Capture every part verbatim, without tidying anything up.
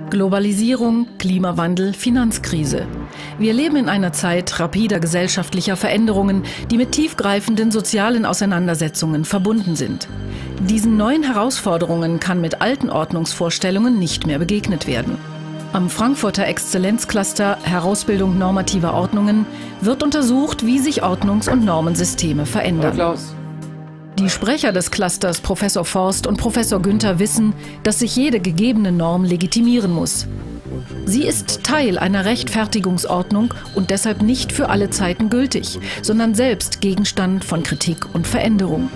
Globalisierung, Klimawandel, Finanzkrise. Wir leben in einer Zeit rapider gesellschaftlicher Veränderungen, die mit tiefgreifenden sozialen Auseinandersetzungen verbunden sind. Diesen neuen Herausforderungen kann mit alten Ordnungsvorstellungen nicht mehr begegnet werden. Am Frankfurter Exzellenzcluster Herausbildung normativer Ordnungen wird untersucht, wie sich Ordnungs- und Normensysteme verändern. Die Sprecher des Clusters, Professor Forst und Professor Günther, wissen, dass sich jede gegebene Norm legitimieren muss. Sie ist Teil einer Rechtfertigungsordnung und deshalb nicht für alle Zeiten gültig, sondern selbst Gegenstand von Kritik und Veränderung.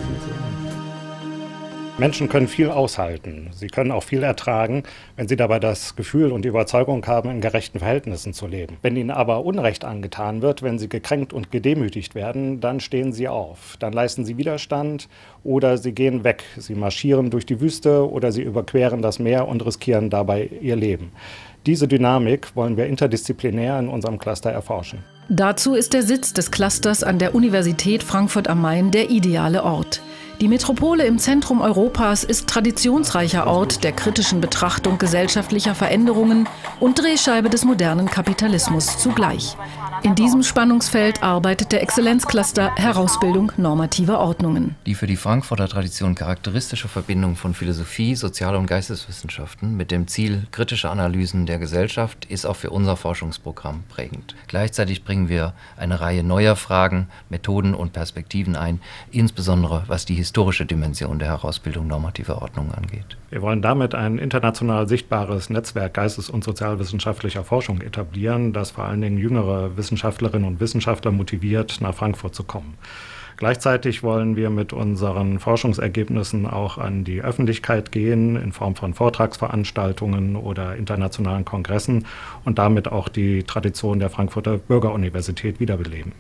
Menschen können viel aushalten. Sie können auch viel ertragen, wenn sie dabei das Gefühl und die Überzeugung haben, in gerechten Verhältnissen zu leben. Wenn ihnen aber Unrecht angetan wird, wenn sie gekränkt und gedemütigt werden, dann stehen sie auf. Dann leisten sie Widerstand oder sie gehen weg. Sie marschieren durch die Wüste oder sie überqueren das Meer und riskieren dabei ihr Leben. Diese Dynamik wollen wir interdisziplinär in unserem Cluster erforschen. Dazu ist der Sitz des Clusters an der Universität Frankfurt am Main der ideale Ort. Die Metropole im Zentrum Europas ist traditionsreicher Ort der kritischen Betrachtung gesellschaftlicher Veränderungen und Drehscheibe des modernen Kapitalismus zugleich. In diesem Spannungsfeld arbeitet der Exzellenzcluster Herausbildung normativer Ordnungen. Die für die Frankfurter Tradition charakteristische Verbindung von Philosophie, Sozial- und Geisteswissenschaften mit dem Ziel kritischer Analysen der Gesellschaft ist auch für unser Forschungsprogramm prägend. Gleichzeitig bringen wir eine Reihe neuer Fragen, Methoden und Perspektiven ein, insbesondere was die historische Dimension der Herausbildung normativer Ordnungen angeht. Wir wollen damit ein international sichtbares Netzwerk geistes- und sozialwissenschaftlicher Forschung etablieren, das vor allen Dingen jüngere Wissenschaftlerinnen und Wissenschaftler motiviert, nach Frankfurt zu kommen. Gleichzeitig wollen wir mit unseren Forschungsergebnissen auch an die Öffentlichkeit gehen, in Form von Vortragsveranstaltungen oder internationalen Kongressen und damit auch die Tradition der Frankfurter Bürgeruniversität wiederbeleben.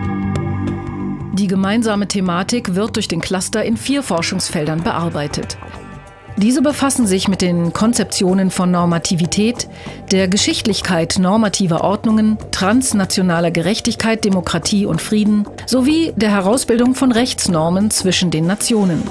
Die gemeinsame Thematik wird durch den Cluster in vier Forschungsfeldern bearbeitet. Diese befassen sich mit den Konzeptionen von Normativität, der Geschichtlichkeit normativer Ordnungen, transnationaler Gerechtigkeit, Demokratie und Frieden sowie der Herausbildung von Rechtsnormen zwischen den Nationen.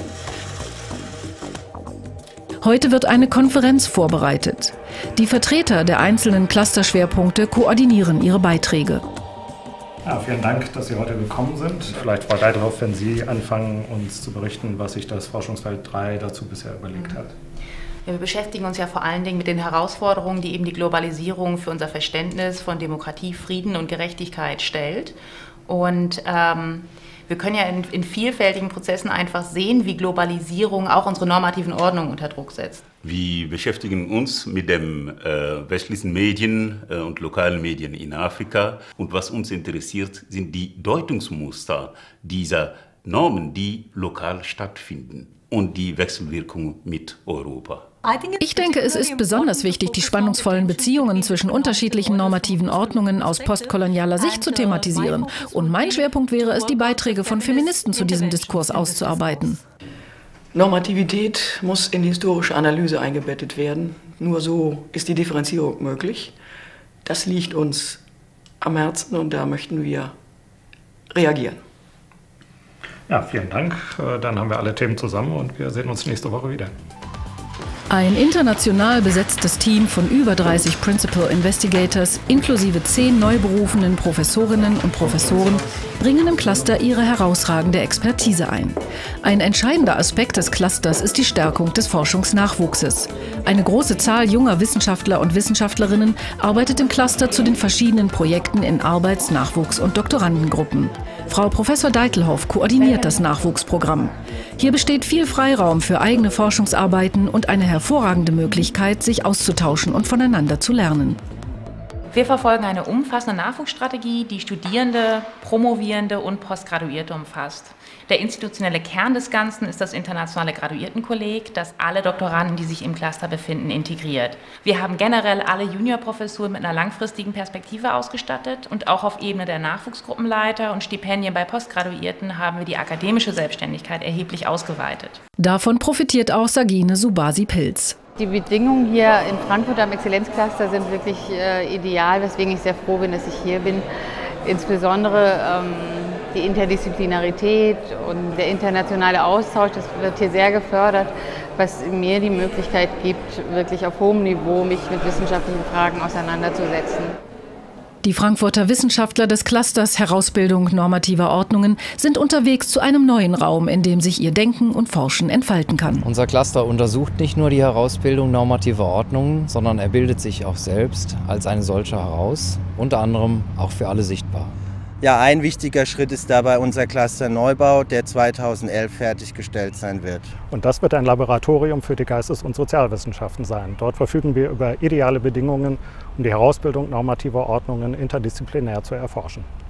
Heute wird eine Konferenz vorbereitet. Die Vertreter der einzelnen Clusterschwerpunkte koordinieren ihre Beiträge. Ja, vielen Dank, dass Sie heute gekommen sind. Vielleicht, Frau Deitelhoff, wenn Sie anfangen, uns zu berichten, was sich das Forschungsfeld drei dazu bisher überlegt hat. Ja, wir beschäftigen uns ja vor allen Dingen mit den Herausforderungen, die eben die Globalisierung für unser Verständnis von Demokratie, Frieden und Gerechtigkeit stellt. Und ähm, wir können ja in, in vielfältigen Prozessen einfach sehen, wie Globalisierung auch unsere normativen Ordnungen unter Druck setzt. Wir beschäftigen uns mit den äh, westlichen Medien äh, und lokalen Medien in Afrika. Und was uns interessiert, sind die Deutungsmuster dieser Normen, die lokal stattfinden und die Wechselwirkung mit Europa. Ich denke, es ist besonders wichtig, die spannungsvollen Beziehungen zwischen unterschiedlichen normativen Ordnungen aus postkolonialer Sicht zu thematisieren. Und mein Schwerpunkt wäre es, die Beiträge von Feministen zu diesem Diskurs auszuarbeiten. Normativität muss in die historische Analyse eingebettet werden. Nur so ist die Differenzierung möglich. Das liegt uns am Herzen und da möchten wir reagieren. Ja, vielen Dank. Dann haben wir alle Themen zusammen und wir sehen uns nächste Woche wieder. Ein international besetztes Team von über dreißig Principal Investigators inklusive zehn neu berufenen Professorinnen und Professoren bringen im Cluster ihre herausragende Expertise ein. Ein entscheidender Aspekt des Clusters ist die Stärkung des Forschungsnachwuchses. Eine große Zahl junger Wissenschaftler und Wissenschaftlerinnen arbeitet im Cluster zu den verschiedenen Projekten in Arbeits-, Nachwuchs- und Doktorandengruppen. Frau Professor Deitelhoff koordiniert das Nachwuchsprogramm. Hier besteht viel Freiraum für eigene Forschungsarbeiten und eine hervorragende Möglichkeit, sich auszutauschen und voneinander zu lernen. Wir verfolgen eine umfassende Nachwuchsstrategie, die Studierende, Promovierende und Postgraduierte umfasst. Der institutionelle Kern des Ganzen ist das internationale Graduiertenkolleg, das alle Doktoranden, die sich im Cluster befinden, integriert. Wir haben generell alle Juniorprofessuren mit einer langfristigen Perspektive ausgestattet und auch auf Ebene der Nachwuchsgruppenleiter und Stipendien bei Postgraduierten haben wir die akademische Selbstständigkeit erheblich ausgeweitet. Davon profitiert auch Sagine Subasi-Pilz. Die Bedingungen hier in Frankfurt am Exzellenzcluster sind wirklich äh, ideal, weswegen ich sehr froh bin, dass ich hier bin. Insbesondere ähm, die Interdisziplinarität und der internationale Austausch, das wird hier sehr gefördert, was mir die Möglichkeit gibt, wirklich auf hohem Niveau mich mit wissenschaftlichen Fragen auseinanderzusetzen. Die Frankfurter Wissenschaftler des Clusters Herausbildung normativer Ordnungen sind unterwegs zu einem neuen Raum, in dem sich ihr Denken und Forschen entfalten kann. Unser Cluster untersucht nicht nur die Herausbildung normativer Ordnungen, sondern er bildet sich auch selbst als eine solche heraus, unter anderem auch für alle sichtbar. Ja, ein wichtiger Schritt ist dabei unser Cluster Neubau, der zweitausendelf fertiggestellt sein wird. Und das wird ein Laboratorium für die Geistes- und Sozialwissenschaften sein. Dort verfügen wir über ideale Bedingungen, um die Herausbildung normativer Ordnungen interdisziplinär zu erforschen.